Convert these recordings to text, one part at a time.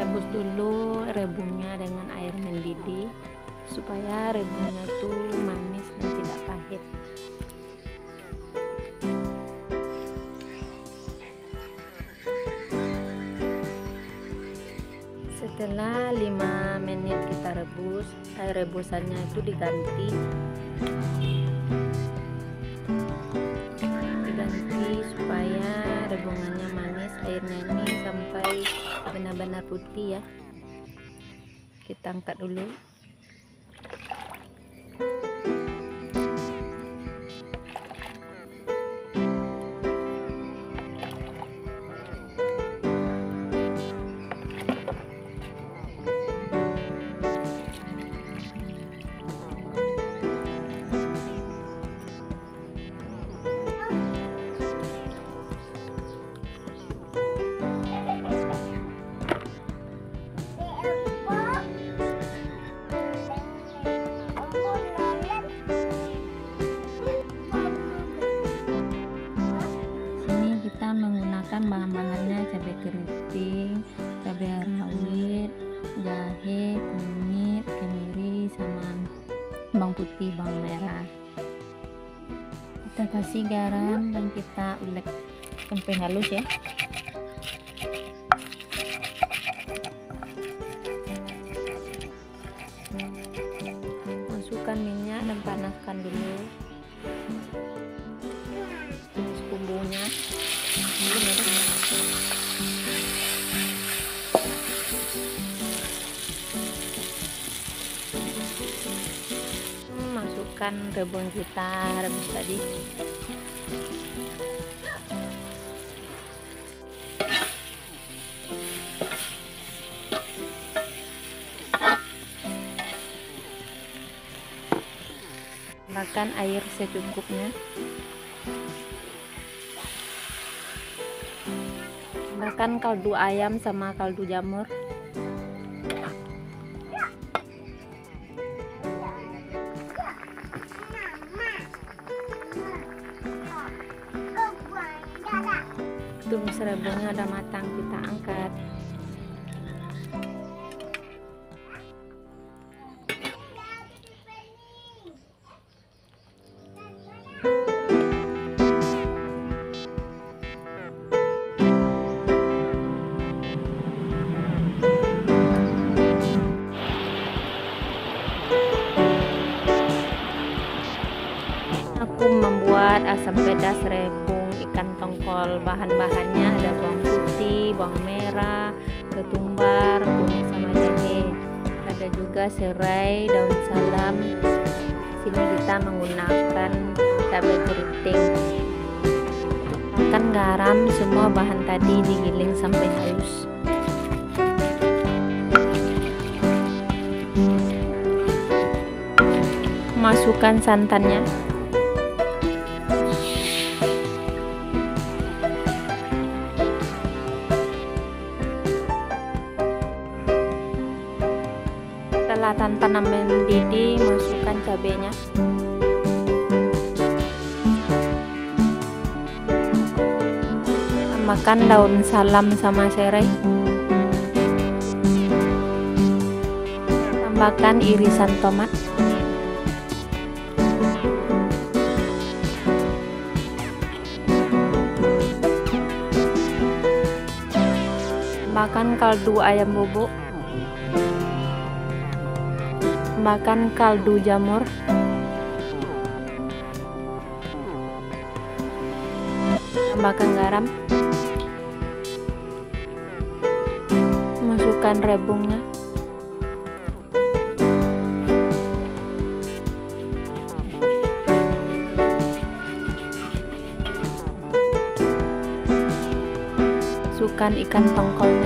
rebus dulu rebungnya dengan air mendidih supaya rebungnya tuh manis dan tidak pahit. Setelah 5 menit kita rebus, air rebusannya itu diganti supaya rebungannya manis. Airnya ini sampai benar-benar putih ya. Kita angkat dulu. Menggunakan bahan-bahannya cabai keriting, cabai rawit, jahe, kunyit, kemiri, sama bawang putih, bawang merah. Kita kasih garam dan kita ulek sampai halus ya. Masukkan minyak dan panaskan dulu. Tumis bumbunya. Masukkan rebung kita rebus tadi. Tambahkan air secukupnya. Tambahkan kaldu ayam sama kaldu jamur. Tumis rebungnya udah matang, kita angkat. Aku membuat asam pedas rebung ikan tongkol. Bahan-bahannya ada bawang putih, bawang merah, ketumbar, kunyit sama jahe. Ada juga serai, daun salam. Sini kita menggunakan cabai keriting. Tambahkan garam, semua bahan tadi digiling sampai halus. Masukkan santannya. Setelah santan mendidih, masukkan cabenya. Tambahkan daun salam sama serai. Tambahkan irisan tomat. Tambahkan kaldu ayam bubuk. Tambahkan kaldu jamur. Tambahkan garam. Masukkan rebungnya. Masukkan ikan tongkolnya.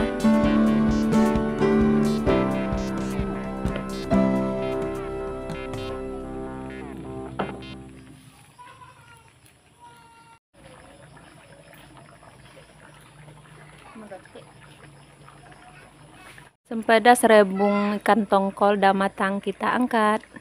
Asam pedas rebung ikan tongkol udah matang, kita angkat.